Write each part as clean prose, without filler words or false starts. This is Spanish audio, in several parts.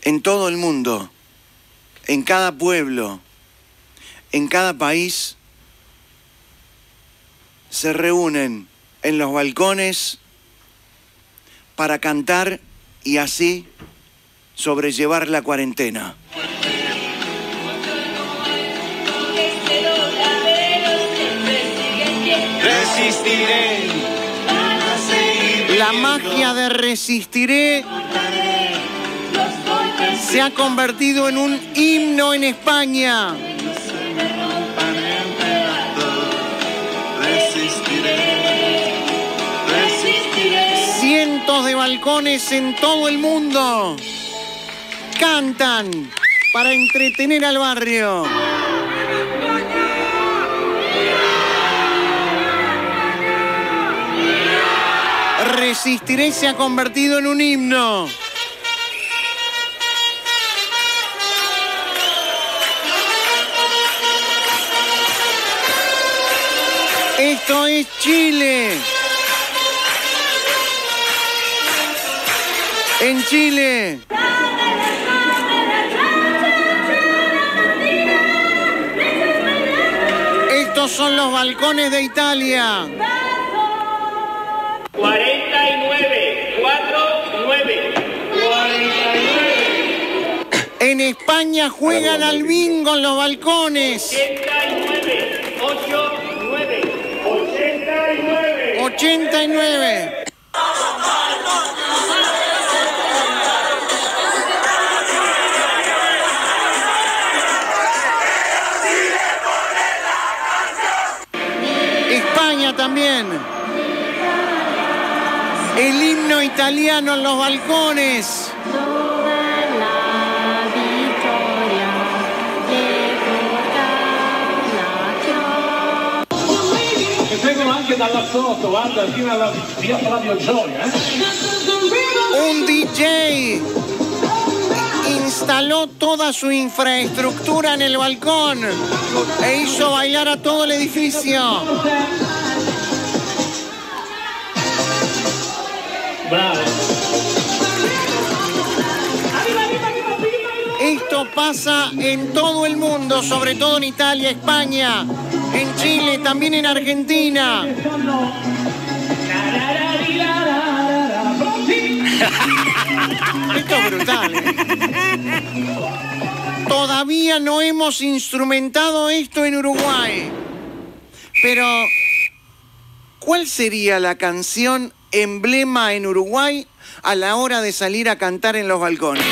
en todo el mundo, en cada pueblo, en cada país, se reúnen en los balcones para cantar y así sobrellevar la cuarentena. Resistiré. La magia de Resistiré se ha convertido en un himno en España. Cientos de balcones en todo el mundo cantan para entretener al barrio. Resistiré se ha convertido en un himno. Esto es Chile. En Chile. Estos son los balcones de Italia. 49, 49. En España juegan al bingo en los balcones. 89, 89. 89. España también. El himno italiano en los balcones. Un DJ instaló toda su infraestructura en el balcón e hizo bailar a todo el edificio. Esto pasa en todo el mundo, sobre todo en Italia, España, en Chile, también en Argentina. Esto es brutal, ¿eh? Todavía no hemos instrumentado esto en Uruguay. Pero, ¿cuál sería la canción emblema en Uruguay a la hora de salir a cantar en los balcones?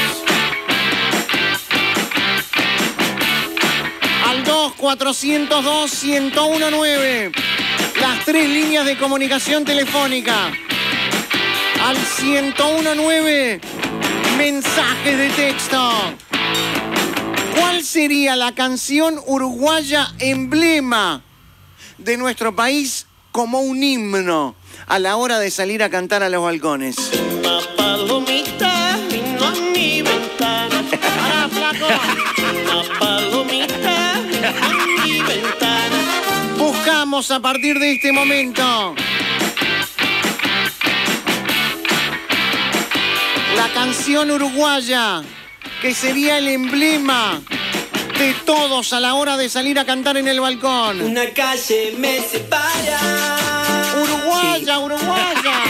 Al 2-402-1019. Las 3 líneas de comunicación telefónica. Al 1019. Mensajes de texto. ¿Cuál sería la canción uruguaya emblema de nuestro país como un himno a la hora de salir a cantar a los balcones? Una palomita vino a mi ventana. ¡Para, flaco! Una palomita vino a mi ventana. Buscamos a partir de este momento la canción uruguaya que sería el emblema de todos a la hora de salir a cantar en el balcón. Una calle me separa. Uruguaya, uruguaya.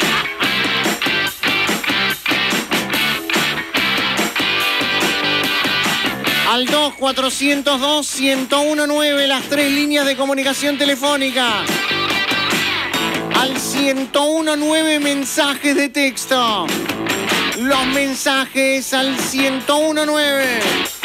Al 2-402-1019, las 3 líneas de comunicación telefónica. Al 1019, mensajes de texto. Los mensajes al 1019.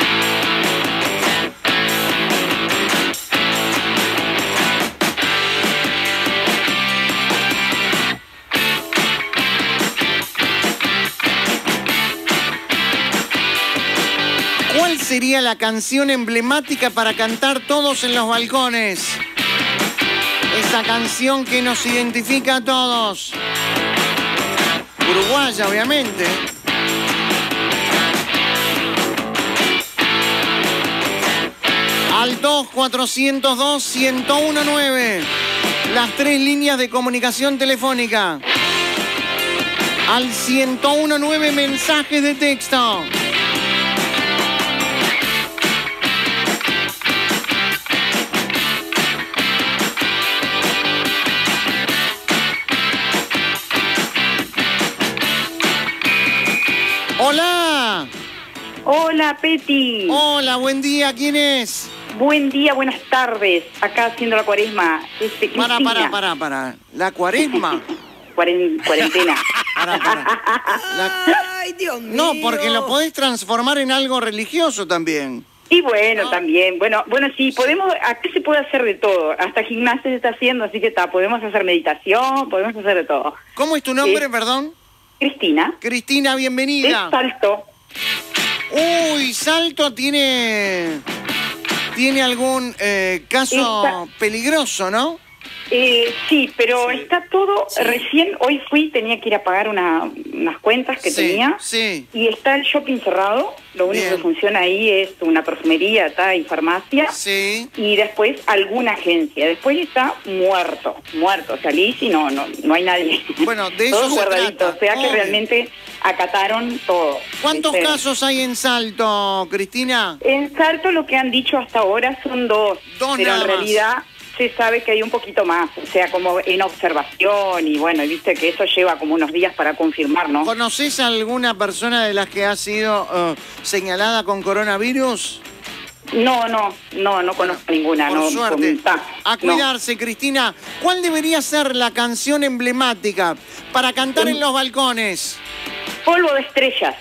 ¿Cuál sería la canción emblemática para cantar todos en los balcones? Esa canción que nos identifica a todos. Uruguaya, obviamente. Al 2-402-1019. Las 3 líneas de comunicación telefónica. Al 1019, mensajes de texto. Hola, Peti. Hola, buen día, ¿quién es? Buen día, buenas tardes. Acá haciendo la cuaresma. Cristina. Para. ¿La cuaresma? Cuarentena. Ay, Dios mío. No, porque lo podés transformar en algo religioso también. Y bueno, también. Bueno, sí, podemos, aquí se puede hacer de todo. Hasta gimnasia se está haciendo, así que podemos hacer meditación, podemos hacer de todo. ¿Cómo es tu nombre, perdón? Cristina. Cristina, De bienvenida. Salto. Uy, Salto tiene algún caso peligroso, ¿no? Sí, pero está todo, recién hoy tenía que ir a pagar unas cuentas que tenía, y está el shopping cerrado, lo único que funciona ahí es una perfumería y farmacia, y después alguna agencia, después está muerto, salís y no hay nadie. Bueno, de eso todo se guardadito, trata. o sea que realmente acataron todo. ¿Cuántos casos hay en Salto, Cristina? En Salto lo que han dicho hasta ahora son dos pero nada en realidad se sabe que hay un poquito más, o sea, como en observación y bueno, y viste que eso lleva como unos días para confirmar, ¿no? ¿Conoces a alguna persona de las que ha sido señalada con coronavirus? No conozco ninguna. Por suerte. A cuidarse, Cristina. ¿Cuál debería ser la canción emblemática para cantar en los balcones? Polvo de estrellas.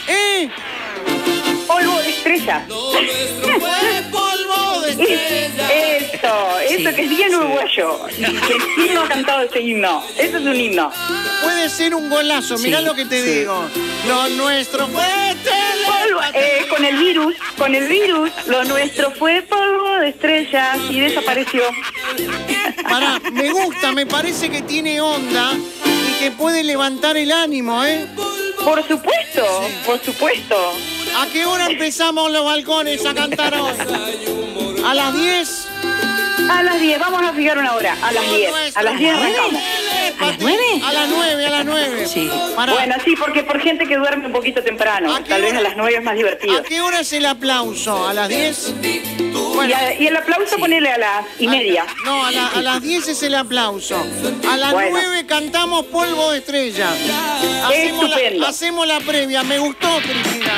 Polvo de estrellas. Polvo de estrellas. Eso que es bien uruguayo. Cristina ha cantado ese himno. Eso es un himno. Puede ser un golazo, mirá lo que te digo. Lo nuestro fue con el virus, lo nuestro fue polvo de estrellas y desapareció. Me gusta, me parece que tiene onda y que puede levantar el ánimo, ¿eh? Por supuesto. ¿A qué hora empezamos los balcones a cantar hoy? ¿A las 10? A las 10, vamos a fijar una hora. A las 10. A las 10 arrancamos. ¿A las 9? A las 9. Sí. Bueno, sí, porque por gente que duerme un poquito temprano. Tal vez a las 9 es más divertido. ¿A qué hora es el aplauso? ¿A las 10? Bueno, y el aplauso ponele a las 1:30. No, a las 10 es el aplauso. A las 9 cantamos Polvo de Estrella. Hacemos la previa. Me gustó, Cristina.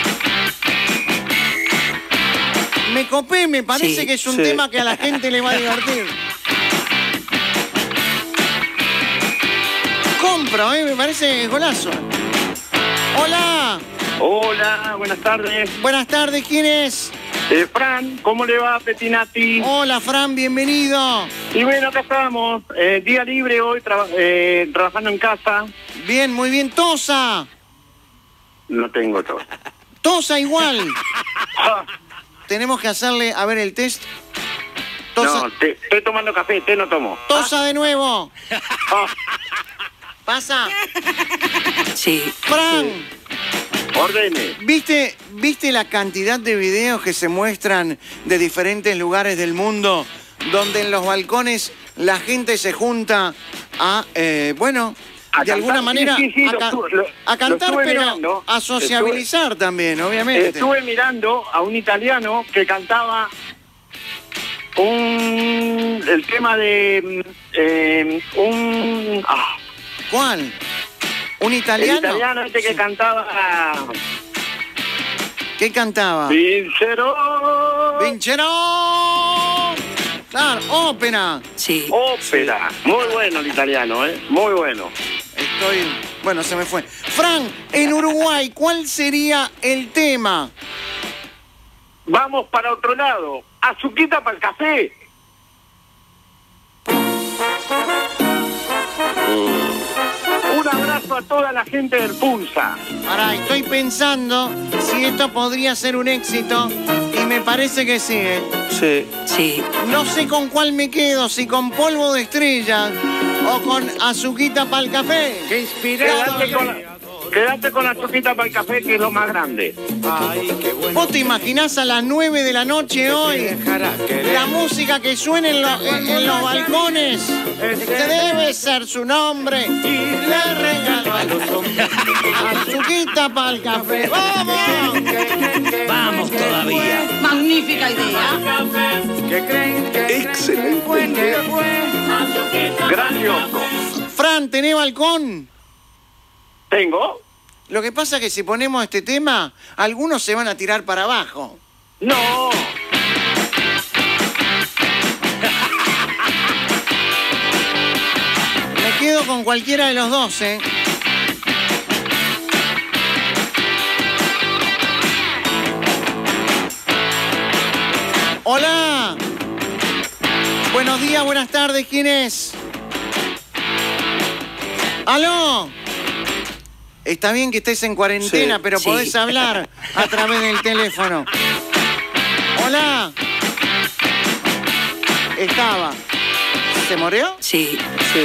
Me copé, me parece que es un tema que a la gente le va a divertir. Compro, me parece golazo. Hola. Hola, buenas tardes. Buenas tardes, ¿quién es? Fran, ¿cómo le va, Petinati? Hola, Fran, bienvenido. Y bueno, acá estamos. Día libre hoy, trabajando en casa. Bien, muy bien. Tosa. No tengo todo. Tosa igual. Tenemos que hacerle, a ver, el test. Tosa. No, estoy tomando café, té no tomo. Tosa de nuevo. ¿Pasa? Sí. Fran. Ordene. ¿Viste la cantidad de videos que se muestran de diferentes lugares del mundo donde en los balcones la gente se junta a, de alguna manera a cantar, pero mirando, a sociabilizar también, obviamente. Estuve mirando a un italiano que cantaba el tema de ¿Cuál? ¿Un italiano? El italiano que cantaba... ¿Qué cantaba? Vincerò. Claro, ópera. Sí. Ópera. Muy bueno el italiano, muy bueno. Bueno, se me fue. Fran, en Uruguay, ¿cuál sería el tema? Vamos para otro lado. Azuquita para el café. Un abrazo a toda la gente del Punza. Ahora, estoy pensando si esto podría ser un éxito y me parece que sí, Sí. No sé con cuál me quedo, si con Polvo de Estrella o con Azuquita para el café. Qué inspirado. Quédate con Azuquita para el café, que es lo más grande. ¿Vos te imaginás a las 9 de la noche hoy la música que suena en los balcones? Este debe ser su nombre y le regalo a los hombres Azuquita para el café. ¡Vamos! Vamos todavía. Magnífica idea. Excelente. Grandioso. Fran, ¿tenés balcón? ¿Tengo? Lo que pasa es que si ponemos este tema, algunos se van a tirar para abajo. No. Me quedo con cualquiera de los dos, ¿eh? Hola. Buenos días, buenas tardes. ¿Quién es? ¿Aló? Está bien que estés en cuarentena, sí, pero podés hablar a través del teléfono. Hola. Estaba. ¿Se murió? Sí.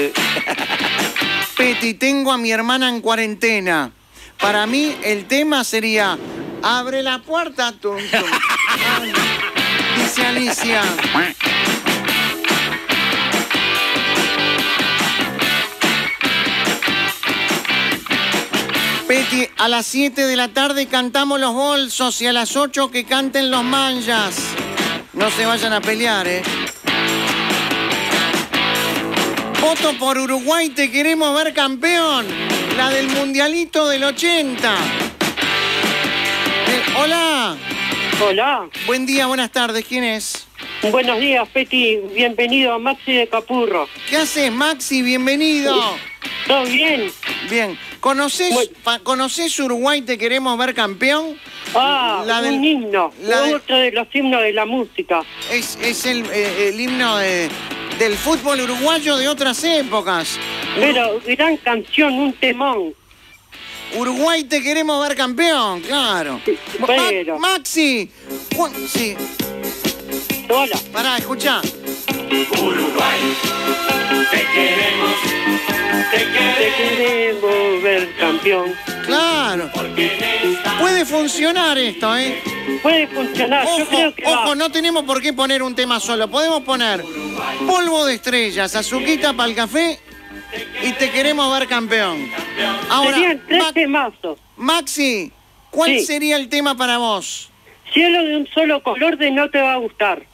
Peti, tengo a mi hermana en cuarentena. Para mí el tema sería abre la puerta, tum, tum. Ay, dice Alicia. Peti, a las 7 de la tarde cantamos los bolsos y a las 8 que canten los manjas. No se vayan a pelear, ¿eh? Voto por Uruguay, te queremos ver campeón. La del mundialito del 80. Hola. Hola. Buen día, buenas tardes. ¿Quién es? Buenos días, Peti. Bienvenido a Maxi de Capurro. ¿Qué haces, Maxi? Bienvenido. ¿Todo bien? Bien. ¿Conocés Uruguay, te queremos ver campeón? Ah, un himno. Otro de los himnos de la música. Es el himno del fútbol uruguayo de otras épocas. Pero gran canción, un temón. Uruguay, te queremos ver campeón, claro. Sí, pero... Maxi. Sí. Hola. Pará, escuchá. Uruguay, te queremos ver campeón. Claro. Puede funcionar esto, ¿eh? Puede funcionar. Ojo, yo creo que ojo, no tenemos por qué poner un tema solo. Podemos poner polvo de estrellas, azuquita para el café y te queremos ver campeón. Ahora, serían 3 temazos. Maxi, ¿cuál sería el tema para vos? Cielo de un solo color de No te va a gustar.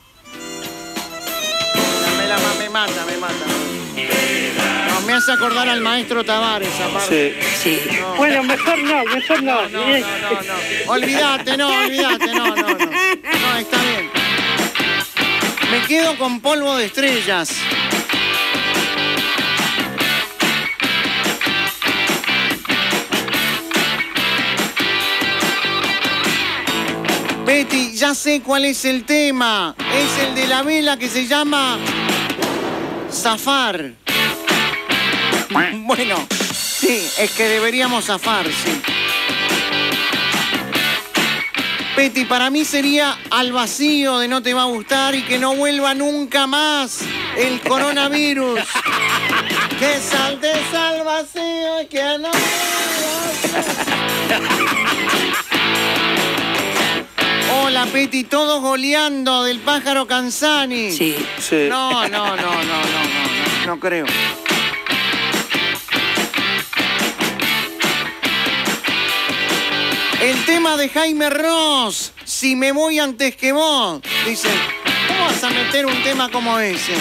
Me mata. No, me hace acordar al maestro Tavares, aparte. Sí. No. Bueno, mejor no. No. Olvídate, no. No, está bien. Me quedo con polvo de estrellas. Peti, ya sé cuál es el tema. Es el de la vela que se llama zafar. Bueno, sí, es que deberíamos zafar, sí. Peti, para mí sería al vacío de No te va a gustar y que no vuelva nunca más el coronavirus. Que saltes al vacío y que no... Hola, Peti, todos goleando del pájaro Canzani. Sí. No creo. El tema de Jaime Ross, si me voy antes que vos. Dice, ¿cómo vas a meter un tema como ese?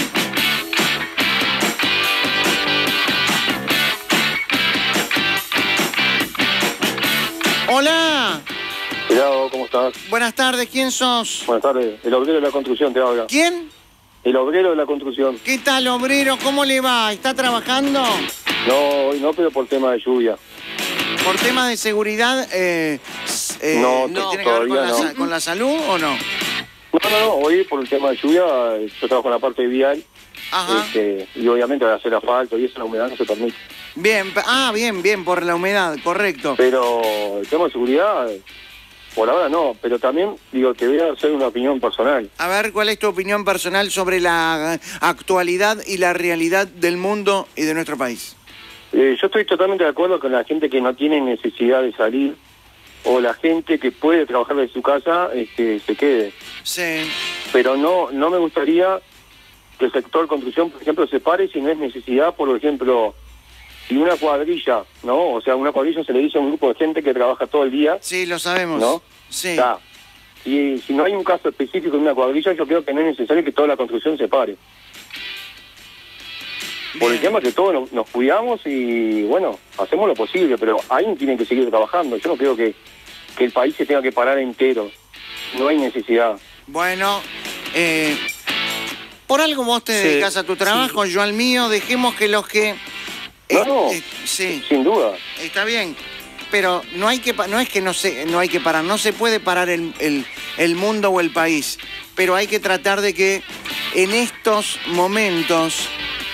Hola. Cuidado, ¿cómo estás? Buenas tardes, ¿quién sos? Buenas tardes, el obrero de la construcción te habla. ¿Quién? El obrero de la construcción. ¿Qué tal, obrero? ¿Cómo le va? ¿Está trabajando? No, hoy no, pero por tema de lluvia. ¿Por tema de seguridad? No, ¿tiene que ver con la salud o no? No, hoy por el tema de lluvia, yo trabajo en la parte vial. Ajá. Y obviamente al hacer asfalto y eso la humedad no se permite. Bien, bien, por la humedad, correcto. Pero el tema de seguridad... Por ahora no, pero también, te voy a hacer una opinión personal. A ver, ¿cuál es tu opinión personal sobre la actualidad y la realidad del mundo y de nuestro país? Yo estoy totalmente de acuerdo con la gente que no tiene necesidad de salir, o la gente que puede trabajar de su casa, se quede. Sí. Pero no me gustaría que el sector construcción, por ejemplo, se pare si no es necesidad, por ejemplo... Y una cuadrilla, ¿no? O sea, una cuadrilla se le dice a un grupo de gente que trabaja todo el día. Sí, lo sabemos. ¿No? Sí. Y si no hay un caso específico en una cuadrilla, yo creo que no es necesario que toda la construcción se pare. Por el tema que todos nos cuidamos y, bueno, hacemos lo posible, pero alguien tiene que seguir trabajando. Yo no creo que el país se tenga que parar entero. No hay necesidad. Bueno, por algo vos te dedicas a tu trabajo, yo al mío. Dejemos que los que... sí, sin duda. Está bien, pero no hay que no hay que parar, no se puede parar el mundo o el país, pero hay que tratar de que en estos momentos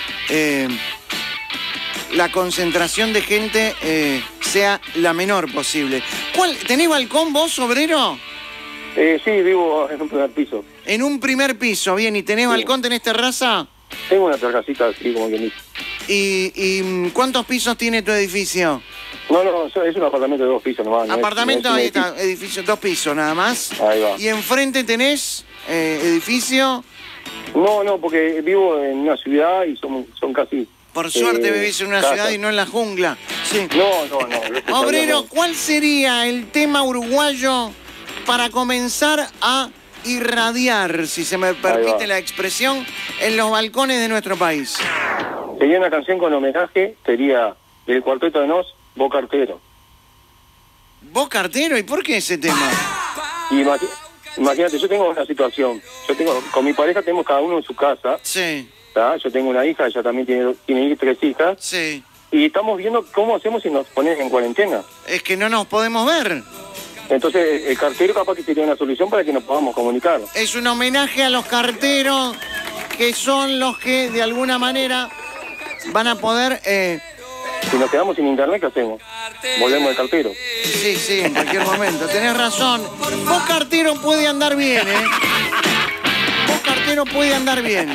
la concentración de gente sea la menor posible. ¿Tenés balcón vos, obrero? Sí, vivo en un primer piso. En un primer piso, bien. ¿Y tenés balcón, tenés terraza? Tengo una terracita así como quien dice. ¿Y cuántos pisos tiene tu edificio? No, es un apartamento de 2 pisos nomás. Apartamento, ahí está, edificio 2 pisos nada más. Ahí va. ¿Y enfrente tenés edificio? No, porque vivo en una ciudad y son casi... Por suerte vivís en una ciudad y no en la jungla. Sí. No. Obrero, ¿cuál sería el tema uruguayo para comenzar a irradiar, si se me permite la expresión, en los balcones de nuestro país? Sería una canción con homenaje, sería del Cuarteto de Nos, Vos Cartero. ¿Vos Cartero? ¿Y por qué ese tema? Imagínate, yo tengo una situación. Con mi pareja tenemos cada uno en su casa. Sí. Yo tengo una hija, ella también tiene 3 hijas. Sí. Y estamos viendo cómo hacemos si nos pones en cuarentena. Es que no nos podemos ver. Entonces, el cartero capaz que sería una solución para que nos podamos comunicar. Es un homenaje a los carteros, que son los que, de alguna manera, van a poder... Si nos quedamos sin internet, ¿qué hacemos? Volvemos al cartero. Sí, en cualquier momento. Tenés razón. Vos cartero puede andar bien, ¿eh? Vos cartero puede andar bien.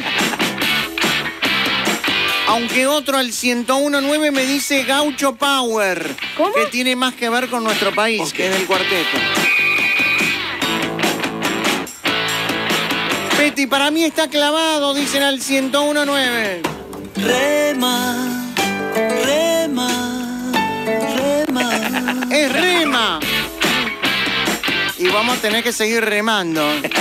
Aunque otro al 101.9 me dice Gaucho Power. ¿Cómo? Que tiene más que ver con nuestro país, que es el cuarteto. Peti, para mí está clavado, dicen al 101.9. Rema, rema, rema. Es rema. Y vamos a tener que seguir remando.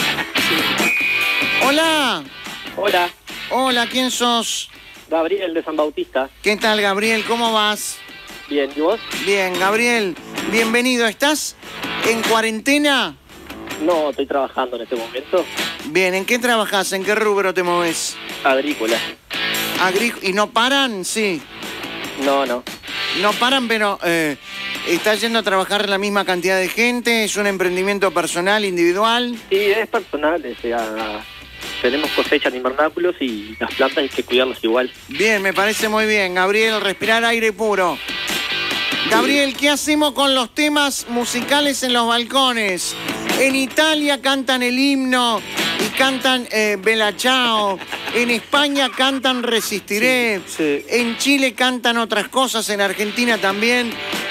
Hola. Hola. Hola, ¿quién sos? Gabriel de San Bautista. ¿Qué tal, Gabriel? ¿Cómo vas? Bien, ¿y vos? Bien, Gabriel, bienvenido. ¿Estás en cuarentena? No, estoy trabajando en este momento. Bien, ¿en qué trabajás? ¿En qué rubro te moves? Agrícola. ¿Y no paran? Sí. No. No paran, pero ¿estás yendo a trabajar la misma cantidad de gente? ¿Es un emprendimiento personal, individual? Sí, es personal, o sea... Tenemos cosecha en invernáculos y las plantas hay que cuidarlas igual. Bien, me parece muy bien, Gabriel, respirar aire puro. Gabriel, ¿qué hacemos con los temas musicales en los balcones? En Italia cantan el himno y cantan Bella Ciao. En España cantan Resistiré. Sí. En Chile cantan otras cosas, en Argentina también.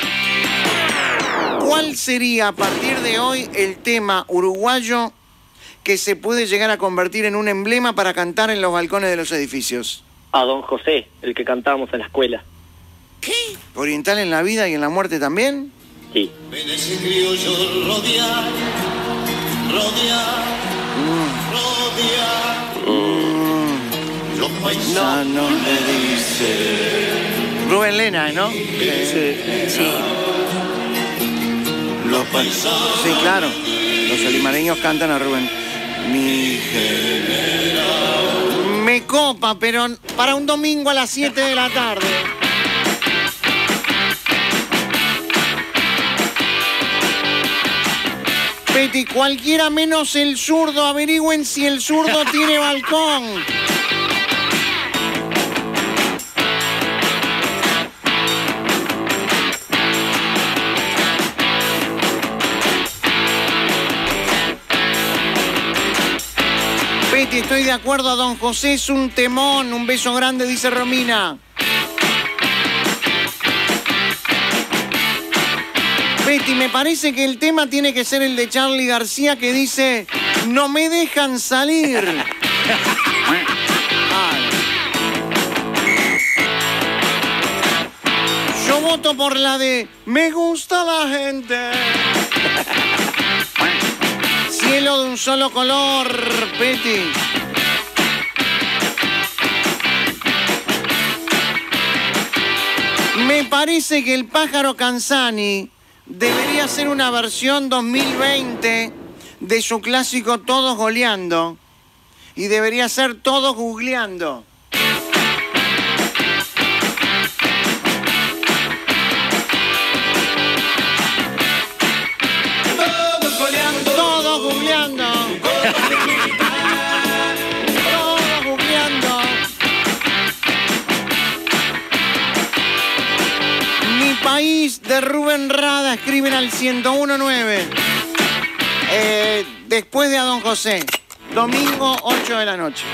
¿Cuál sería a partir de hoy el tema uruguayo que se puede llegar a convertir en un emblema para cantar en los balcones de los edificios? A Don José, el que cantábamos en la escuela. ¿Qué? ¿Oriental en la vida y en la muerte también? Sí. Ese criollo rodear, Los paisanos me dicen. Rubén Lena, ¿no? Sí. Los paisanos. Sí, claro. Los olimareños cantan a Rubén. Mi general. Me copa, pero para un domingo a las 7 de la tarde. Peti, cualquiera menos el zurdo, averigüen si el zurdo tiene balcón. Peti, estoy de acuerdo a Don José, es un temón, un beso grande, dice Romina. Peti, me parece que el tema tiene que ser el de Charly García que dice: no me dejan salir. Yo voto por la de me gusta la gente. Cielo de un solo color, Peti. Me parece que el Pájaro Canzani debería hacer una versión 2020 de su clásico Todos Goleando. Y debería ser Todos Googleando. Todos goleando. Todos googleando. Todos googleando. Mi país de Rubén Rada, escriben al 1019. Después de a Don José. Domingo, 8 de la noche.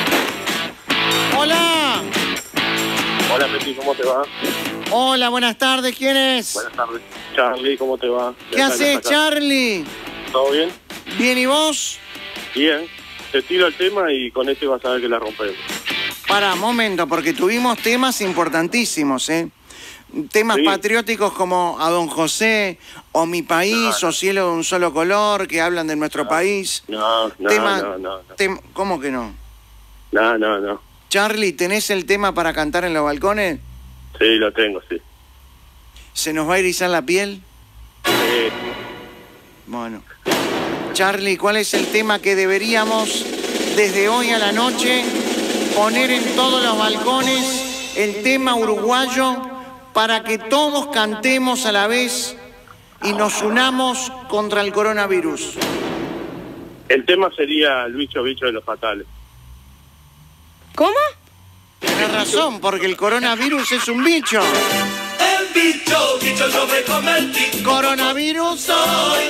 ¡Hola! Hola, Peti, ¿cómo te va? Hola, buenas tardes. ¿Quién es? Buenas tardes. Charlie, ¿cómo te va? ¿Qué haces, Charlie? ¿Todo bien? Bien, ¿y vos? Bien. Te tiro el tema y con este vas a ver que la rompemos. Pará, momento, porque tuvimos temas importantísimos, ¿eh? Temas patrióticos como A Don José, o Mi País, o Cielo de un Solo Color, que hablan de nuestro país. No. ¿Cómo que no? No. Charlie, ¿tenés el tema para cantar en los balcones? Sí, lo tengo, sí. ¿Se nos va a erizar la piel? Sí. Bueno. Charlie, ¿cuál es el tema que deberíamos, desde hoy a la noche, poner en todos los balcones? El tema uruguayo, para que todos cantemos a la vez y nos unamos contra el coronavirus. El tema sería el bicho de los fatales. ¿Cómo? Tienes razón, porque el coronavirus es un bicho. El bicho yo me convertí. Coronavirus soy.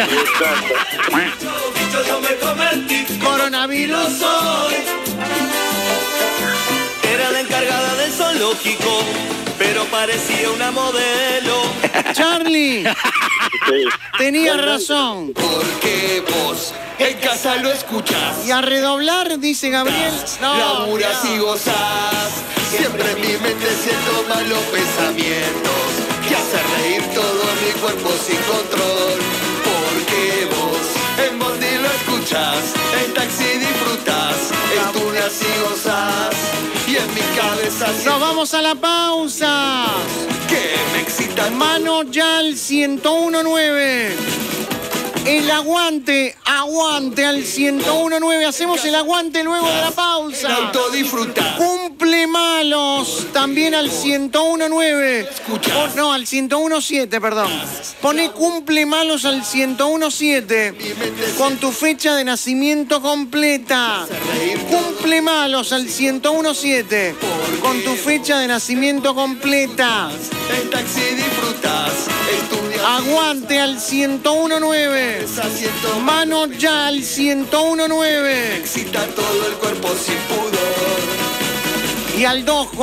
Bicho yo me convertí. Coronavirus soy. Era la encargada del zoológico, pero parecía una modelo. Charlie, tenías razón. Porque vos en casa lo escuchás. Y a redoblar, dice Gabriel. Laburas y gozás. Siempre en mi mente siento malos pensamientos que hace reír todo mi cuerpo sin control. Porque vos en bondi lo escuchás, en taxi disfrutás, en tunas y gozás. Y en mi cabeza ¡nos vamos a la pausa! Que me excita. Mano ya al 1019. El aguante al 1019. Hacemos el aguante luego de la pausa. Cumple malos también al 1019. No, al 1017, perdón. Pone cumple malos al 1017 con tu fecha de nacimiento completa. Cumple malos al 1017 con tu fecha de nacimiento completa. En taxi disfrutás. Aguante al 1019. Mano ya al 1019. Excita todo el cuerpo sin pudor. Y al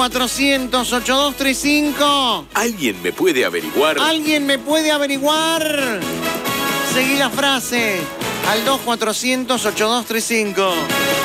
2400-8235. ¿Alguien me puede averiguar? ¿Alguien me puede averiguar? Seguí la frase. Al 2400-8235.